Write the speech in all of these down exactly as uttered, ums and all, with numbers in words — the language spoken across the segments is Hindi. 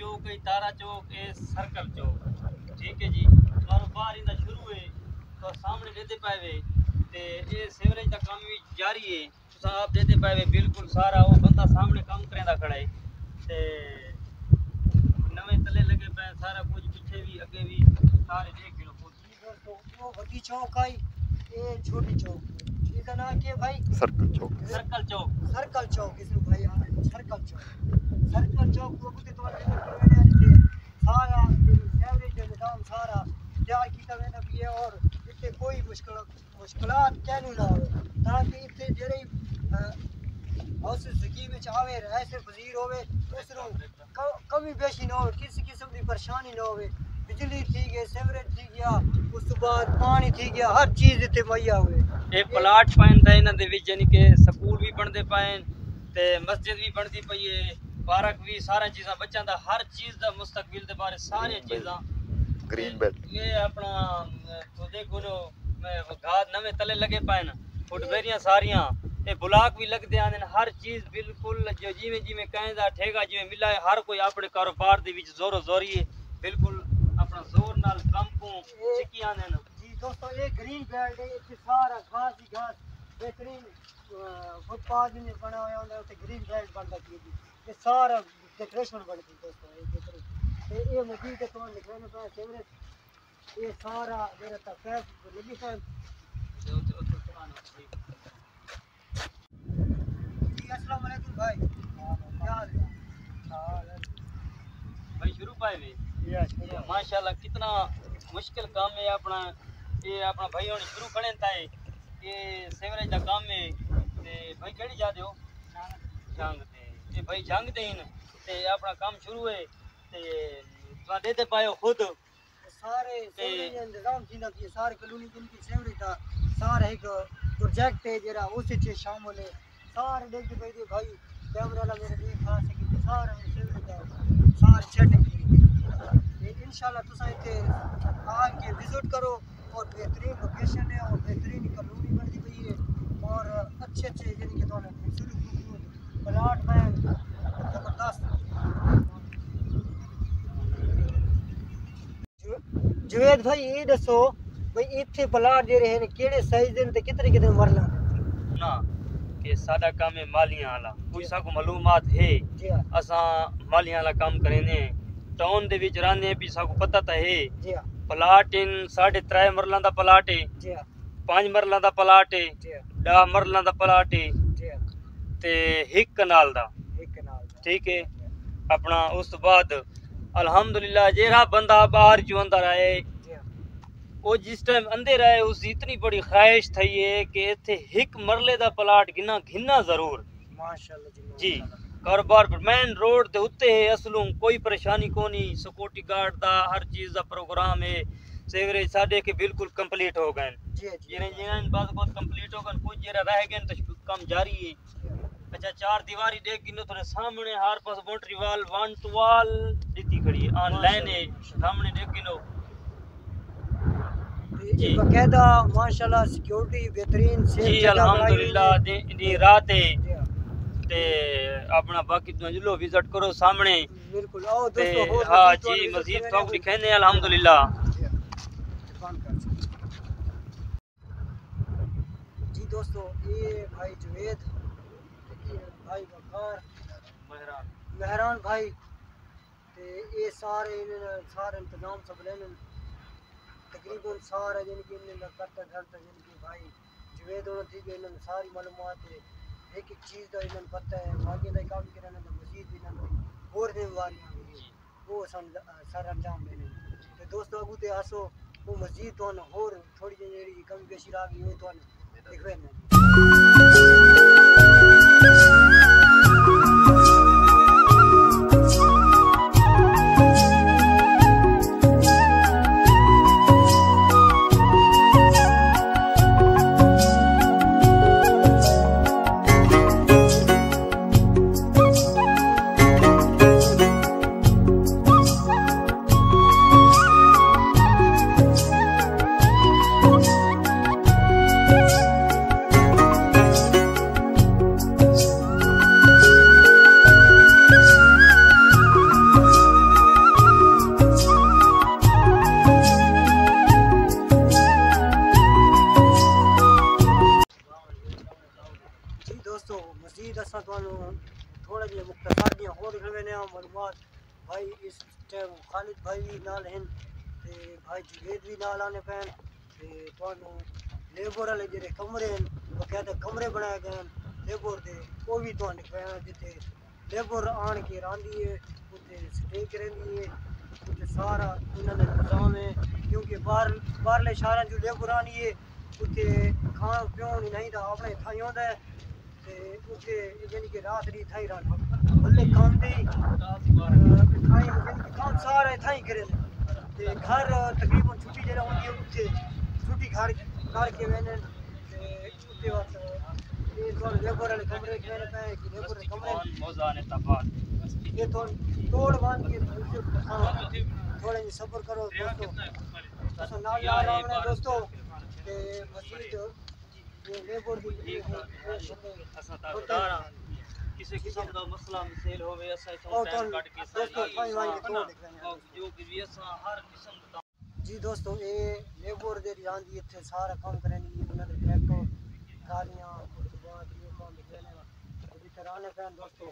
चौक है तारा चौक है सर्कल चौक ठीक है जी और बाहर इंदा शुरू है तो सामने देते पाए ते ये सीवरेज का काम भी जारी है तुसा आप देते पाए बिल्कुल सारा वो बंदा सामने काम करेंदा खड़ा है ते नवे तले लगे पे सारा कुछ पीछे भी आगे भी सारे देख लो तो वो बड़ी चौक आई ये छोटी चौक इसका नाम क्या भाई सर्कल चौक सर्कल चौक सर्कल चौक इसको भाई सर्कल चौक सर्कल चौक को बुते तो मैंने आज सारा एवरेज का निजाम सारा तैयार किया मैंने भी है और इससे कोई मुश्किल मुश्किलात क्या नहीं ना हो ताकि इससे जेरे हाउस जिंदगी में चाहे ऐसे वजीर होवे उसरो कमी बेशी ना हो किसी किस्म की परेशानी ना होवे बिजली थी गई सीवरेज थी गया उस बाद पानी थी गया हर चीज इतने मुहैया हुए ये प्लाट पाइन था इन्हां दे विच यानी कि स्कूल भी बनते पाइन ते मस्जिद भी बनती पई है पार्क भी सारा चीज़ां बच्चों दा हर चीज़ दा मुस्तकबिल दे बारे सारी चीज़ां ग्रीन बेल्ट ये अपना तो देखो नो मैं घात नवे तले लगे पाइन फुटबेरियां सारियां ये ब्लॉक भी लगते आने हर चीज़ बिल्कुल जो जिवें जिवें कहंदा ठेका जिवें मिला है हर कोई अपने कारोबार दे विच जोरो जोरी है बिल्कुल अपना जोर नाल कम को चिकी आने न जी दोस्तों ये ग्रीन बेल्ट है इत्थे सारा घास ही घास बेहतरीन फुटपाथ में बना हुआ होता है ग्रीन बेल्ट बनता है ये सारा डेकोरेशन बनती है दोस्तों ये बेहतरीन ये मजीद के तौर लिखने पे कैमरे ये सारा मेरा तफैफ लगी है जी अस्सलाम वालेकुम भाई क्या हाल है भाई शुरू पाए वे माशाल्लाह कितना मुश्किल काम है अपना ये अपना भाई होने शुरू करें ताए ये सीवरेज का काम है ते भाई केड़ी जा दियो जंग ते ये भाई जंग ते इन ते अपना काम शुरू है ते तुम देते पाए खुद सारे सीवरेज इंतजाम थी ना कि सारे कॉलोनी जिनकी सीवरेज था सारे एक प्रोजेक्ट है जरा उस च शामिल है सारे देख भाई दे भाई कैमरा ला मेरे देख खा सके सारे सीवरेज का सारे सेटिंग इंशाल्लाह तुसा इते आके विजिट करो और बेहतरीन लोकेशन है और बेहतरीन कॉलोनी बनती पई है और अच्छे अच्छे यानी कि तोने खूबसूरत खूबसूरत प्लाट में जबरदस्त जुवेद भाई ये दसो भाई इथे प्लाट जे रहे ने केड़े साइज दे ते कितने कितने मरला ना के साडा काम है मालियां वाला कोई सा को मालूमात है जी हां असा मालियां वाला काम करेने टाउन दे विच रहने भी साको पता ता है जी हां प्लाट इन साढ़े त्रै मरला दा प्लाट है जी हां पांच मरला दा प्लाट है जी हां दस मरला दा प्लाट है जी हां ते एक कनाल दा एक कनाल ठीक है अपना उस तो बाद अल्हम्दुलिल्लाह जेरा बंदा बाहर जो अंदर आए जी हां वो जिस टाइम अंदर आए उस इतनी बड़ी ख्वाहिश थी है कि इथे एक मरले दा प्लाट गिना घिना जरूर माशाल्लाह जी कारोबार पर मेन रोड ते उत्ते है असलू कोई परेशानी कोनी सिक्योरिटी गार्ड दा हर चीज दा प्रोग्राम है सीवरेज साडे के बिल्कुल कंप्लीट हो गए जी जी जिने जिने बाद बहुत कंप्लीट हो गए कुछ जरा रह गए तो काम जारी है अच्छा चार दीवारी देख गिनो थोड़े सामने हर पास boundary wall one two wall दीती खड़ी है ऑनलाइन है सामने देख गिनो जी बकायदा माशाल्लाह सिक्योरिटी बेहतरीन से जी अल्हम्दुलिल्लाह दी रात है ते अपना बाकी तुम विजिट करो सामने बिल्कुल आओ दोस्तों हां जी मजीद तो दिखाने अल्हम्दुलिल्लाह जी दोस्तों ये भाई जुवेद भाई वकार मेहरान मेहरान भाई ते ये सारे इन्होंने सारे इंतजाम सब लेने तकरीबन सारा जिनकी इन्होंने करता करता जिनकी भाई जुवेद होना थी कि इन्होंने सारी मालूमात है एक एक चीज़ का इन्होंने पता है बाकी का काम करने का मजीद इन्होंने और जिम्मेवारियां वो सन सर अंजाम देने तो दोस्तों अगू ते आसो वो मजीद तो और थोड़ी जी कमी पेशी आ गई वो तो दिखवे थोड़ा जिहा मुख्तसर जिहा होर दिखण वेंदे आं मालूमात भाई इस टाइम खालिद भाई भी नाल हैं ते भाई जुगेद भी नाल आने पैन ते तुहानूं लेबर वाले जेह्ड़े कमरे हैं बकायदा कमरे बनाए गए हैं लेबर दे वो भी तुहानूं पैन जित्थे लेबर आन के रहांदी है उत्थे स्टे करदी है उत्थे सारा इन्हां दा इंतजाम है क्योंकि बाहर बाहरले शहरां जो लेबर आनी है उत्थे खाण पीण नहीं दा अपने थाई होंदा है ते उत्थे यानी कि रात दी थाई रात भले काम दी थाई काम सारा थाई करे ते घर तकरीबन छुट्टी जेह्ड़ा होंदी है उत्थे छुट्टी घर करके वेंदे ते उत्थे वक्त ये तो लेबर वाले कमरे च वेंदे पे कि लेबर दे कमरे मौजान तबाद ये तो तोड़ बांध के थोड़ा जी सब्र करो दोस्तों तो नाल नाल आमने दोस्तों ते मस्जिद ये लेबर दी असा तारा किसी किस्म का मसला मसेल होवे असा इथों टाइम काट के दोस्तों भाई भाई तोड़ देख रहे हैं जो कि भी असा हर किस्म दा जी दोस्तों ये लेबर दे जांदी इत्थे सारा काम करनी उन्हां दे ट्रैक्टर गाड़ियां उसके बाद ये काम करने अभी कराने पैन दोस्तों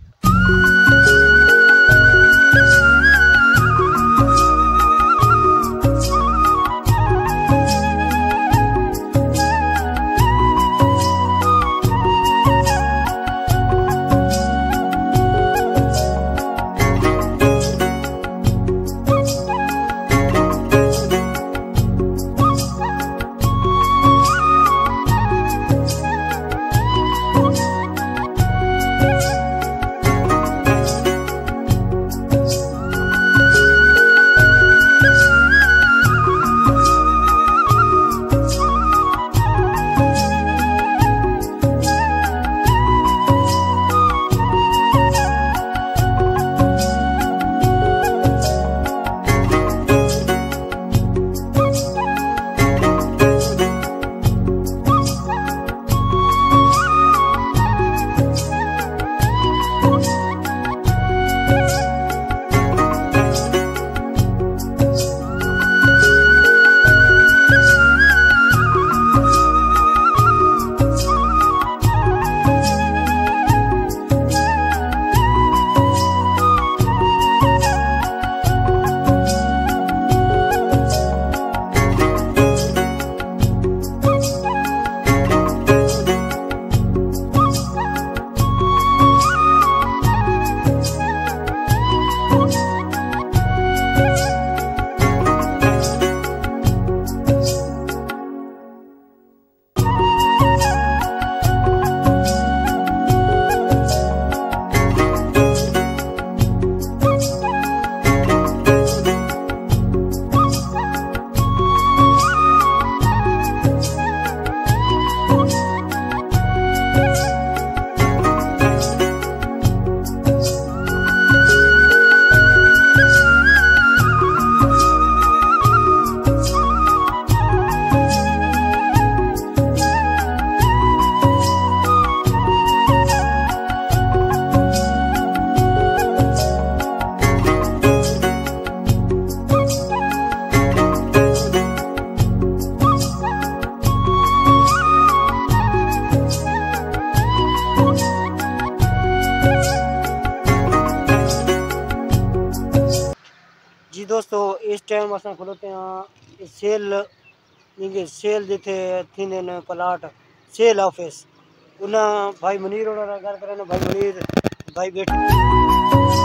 दोस्तों इस टाइम असां खलोते हैं सेल इंगे सेल जिथे थींदे न प्लाट सेल ऑफिस उन भाई मुनीर होना गल करें भाई मुनीर भाई बैठे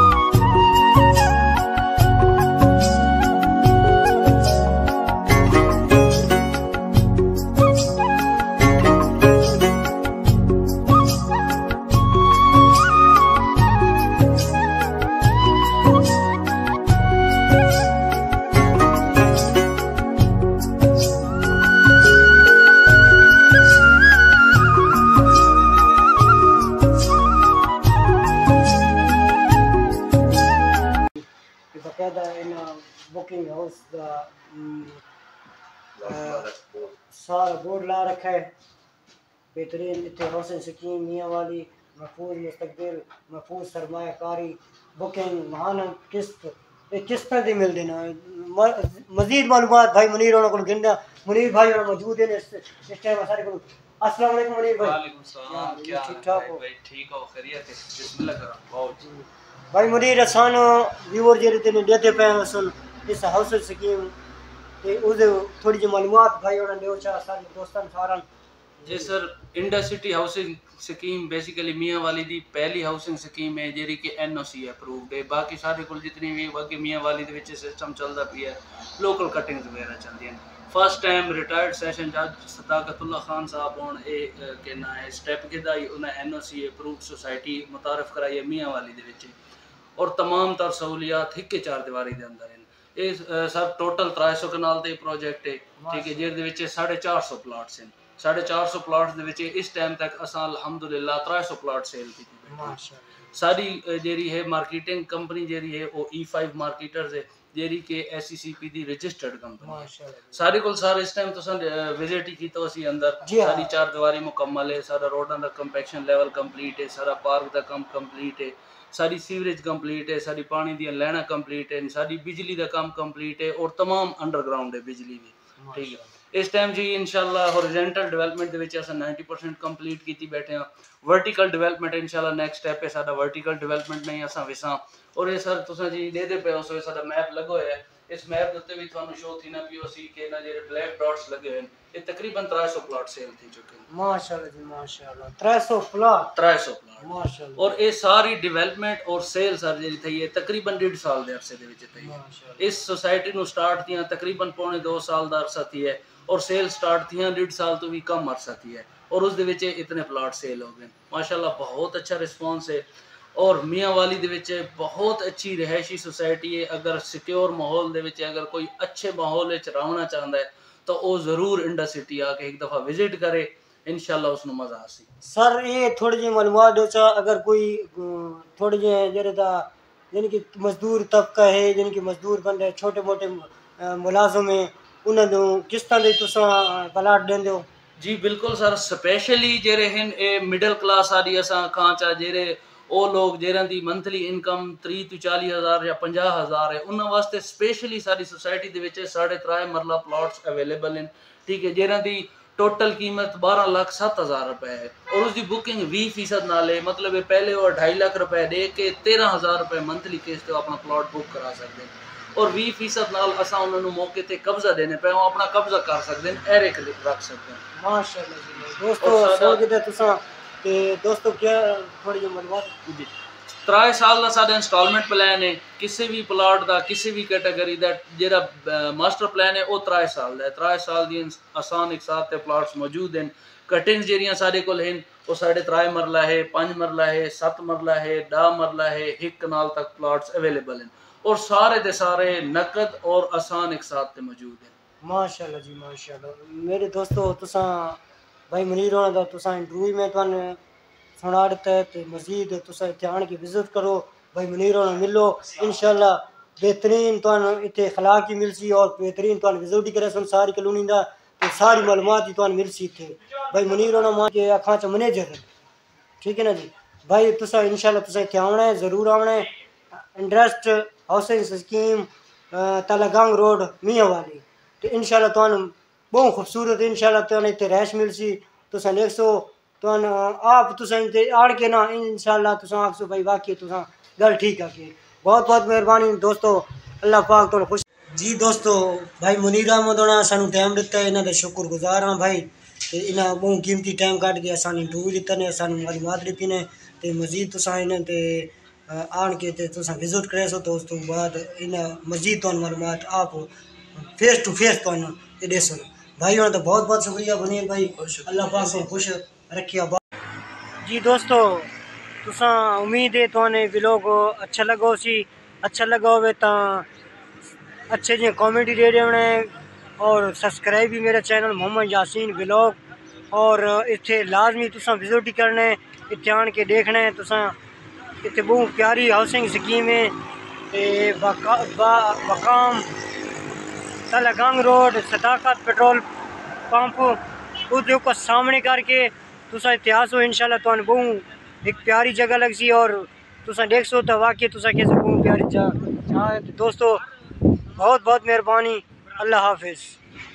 बुकिंग हाउस का सारा बोर्ड ला रखा है बेहतरीन इतने हौसन स्कीम मियाँ वाली महफूज मुस्तकबिल महफूज सरमायाकारी बुकिंग महाना किस्त ये किस्त पर भी मिल देना मजीद मालूमात भाई मुनीर होना को गिनना मुनीर भाई होना मौजूद है इस टाइम सारे को अस्सलाम वालेकुम मुनीर भाई। वालेकुम सलाम, क्या ठीक ठीक ठाक ठाक हो? भाई? ठीक हो, खैरियत है? बिस्मिल्लाह करो। बहुत भाई मुनीर असान व्यूअर जेरे तेने देते पे असन इस हाउस स्कीम ते उदे थोड़ी जी मालूमात भाई और देओ चा सारे दोस्तन सारन। जी सर, इंडा सिटी हाउसिंग स्कीम बेसिकली मियाँ वाली दी पहली हाउसिंग स्कीम है जेरी कि एन ओ सी अप्रूव्ड है। बाकी सारे कुल जितनी भी बाकी मियाँ वाली दे विच सिस्टम चलदा पिया लोकल कटिंग्स वगैरह चलदियां। फर्स्ट टाइम रिटायर्ड सेशन जज सदाकतुल्ला खान साहब होन ए के ना है स्टेप किदा ही उन्हें N O C approved society मुतारफ कराई है मियाँ वाली दे विच और तमाम तर सहूलियात हिक चार दीवारी दे अंदर हैं। ये सर टोटल त्रै सौ कनाल ते प्रोजेक्ट है, ठीक है, जिहदे विच साढ़े चार सौ प्लाट्स हैं। साढ़े चार सौ प्लाट्स दे विच इस टाइम तक असां अल्हम्दुलिल्लाह त्रै सौ प्लाट सेल कीती माशाल्लाह। सारी जेरी है मार्केटिंग कंपनी जेरी है वो ई फाइव मार्केटर्स है जेरी के एस सी सी पी दी रजिस्टर्ड कंपनी है। माशाल्लाह। सारे कुल सारे इस टाइम तुसां विजिट ही कीता उसी अंदर जी हाँ। सारी चार दीवारी मुकम्मल है, सारा रोडां दा कंपैक्शन लेवल कंप्लीट है, सारा पार्क दा कम कंप्लीट है, सारी सीवरेज कंप्लीट है, सारी पानी दी लैना कंप्लीट है, सारी बिजली दा काम कंप्लीट है और तमाम अंडरग्राउंड है बिजली भी, ठीक है। इस टाइम जी इंशाल्लाह हॉरिजॉन्टल डेवलपमेंट दे विच असां नाइंटी परसेंट कंप्लीट कीती बैठे हां। वर्टिकल डेवलपमेंट इंशाल्लाह नेक्स्ट स्टेप है साडा वर्टिकल डेवलपमेंट नहीं असां विसां और ये सर तुसां जी दे दे पे हो सो साडा मैप लगो है। इस मैप दे उत्ते भी थानू शो थी ना पीओसी के ना जेरे ब्लैक डॉट्स लगे हैं ये तकरीबन त्रै सौ प्लॉट सेल थी चुके हैं। माशाल्लाह जी माशाल्लाह त्रै सौ प्लॉट त्रै सौ प्लॉट माशाल्लाह और ये सारी डेवलपमेंट और सेल सर जी थी है तकरीबन डेढ़ साल दे अरसे दे विच थी। माशाल्लाह। इस सोसाइटी नु स्टार्ट थियां तकरीबन पौने दो साल दा अरसा थी है और सेल स्टार्ट थियां डेढ़ साल तो भी कम अरसा थी है और उस दे विच इतने प्लॉट सेल हो गए माशाल्लाह। बहुत अच्छा रिस्पॉन्स है और मियाँ वाली दे विच बहुत अच्छी रिहायशी सोसाइटी है। अगर सिक्योर माहौल दे विच अगर कोई अच्छे माहौल विच रहना चाहता है तो वो ज़रूर इंडा सिटी आके एक दफ़ा विजिट करे, इंशाल्लाह उसनु मज़ा आसी। सर ये थोड़ी जी मालूमात दो चा अगर कोई थोड़ी जी जेरे दा यानी कि मजदूर तबका है यानी कि मजदूर बंदे छोटे मोटे मुलाजिम है उन्हें दो किस तरह तुसा प्लाट देंदे हो? जी बिल्कुल सर, स्पेशली जेरे हिन ए मिडल क्लास आदि असां खां चा जेरे ओ लोग जेरां दी मंथली इनकम त्री तो चाली हज़ार या पंजाह हज़ार है उन्हां वास्ते स्पेशली सारी सोसाइटी दे विच साढ़े त्रै मरला प्लॉट्स अवेलेबल हैं, ठीक है, जेरां दी टोटल कीमत बारह लाख सत्त हज़ार रुपए है और उसकी बुकिंग बीस फीसद नाल है। मतलब पहले वो ढाई लाख रुपए दे के तेरह हज़ार रुपए मंथली किस्त अपना प्लॉट बुक करा सकते हैं और बीस फीसद नाल असां उन्होंने मौके ते कब्जा देने पे अपना कब्जा कर सकते हैं, एरे रख सकते हैं। माशाल्लाह जी दोस्तों सो किते तुसा ते दोस्तों क्या थोड़ी जी मालूमात जी त्रै साल का साडा इंस्टॉलमेंट प्लान है किसी भी प्लाट का किसी भी कैटेगरी का जेरा मास्टर प्लान है वो त्रै साल का है। त्रै साल दी आसान एक साथ ते प्लाट्स मौजूद हैं। कटिंग्स जेरियां सारे कोल हैं वो साढ़े त्रै मरला है, पाँच मरला है, सत्त मरला है, डा मरला है, एक कनाल तक प्लाट्स अवेलेबल हैं और सारे दे सारे नकद और आसान एक साथ ते मौजूद हैं। माशाल्लाह जी माशाल्लाह। मेरे दोस्तों तुसा भाई मुनीर होना दा तुसा इंटरव्यू में तुहानू सुना देता है तो मजीद तुसा इत्थे आन के विजिट करो भाई मुनीर होना मिलो इंशाल्लाह बेहतरीन तुहानू इत्थे अखलाक ही मिलसी और बेहतरीन तुहानू विजिट ही करे सुन सारी कलोनी दा ते सारी मालूमात ही तुहानू मिलसी इत्थे। भाई मुनीर होना मां के अखां च मैनेजर ठीक है ना जी। भाई तुसा इंशाल्लाह तुसा इत्थे आना है ज़रूर आना है। Interest housing scheme Talagang road मियाँ वाली तो इंशाल्लाह तुहानू बहुत खूबसूरत इंशाल्लाह तुहानू इत्थे रैश मिलसी तुसा देखसो तुहानू आप तुसा इत्थे आड़ के ना इंशाल्लाह तुसा आखसो भाई वाकई तुसा गल ठीक आके। बहुत बहुत मेहरबानी दोस्तों, अल्लाह पाक तुहानू खुश। जी दोस्तों भाई मुनीर अहमद होना सानू टाइम दिता है इन्हां दे शुक्रगुजार हाँ भाई ते इन्हां बहुत कीमती टाइम कट के सानू इंटरव्यू दिता ने सानू मालूमात दित्ती ने ते मजीद तुसा इन्हां ते आन के ते तुसा विजिट करे सो तो उस तो बाद इन्हां मजीद तुहानू मालूमात आप फेस टू फेस तुहानू दे सो। भाई होना तो बहुत बहुत शुक्रिया मुनीर भाई, अल्लाह पाक तुहानू खुश रखिया। जी दोस्तों तुसा उम्मीद है तुहाने व्लॉग अच्छा लगा सी, अच्छा लगा होवे तां अच्छे जी कमेंट दे देने और सब्सक्राइब भी मेरा चैनल मोहम्मद यासीन व्लॉग और इत्थे लाजमी तुसा विजिट ही करना है, इत्थे आन के देखना है। तुसा इत्थे बहुत प्यारी हाउसिंग स्कीम है ते बकाम Talagang road Sadaqat petrol pump उसके ऊपर सामने करके तुसा इतिहास हो इंशाल्लाह तुहानू बहुत एक प्यारी जगह लगसी और तुसा देख सो तो वाकई तुसा कैसे बहुत प्यारी जगह। दोस्तों बहुत बहुत मेहरबानी, अल्लाह हाफिज़।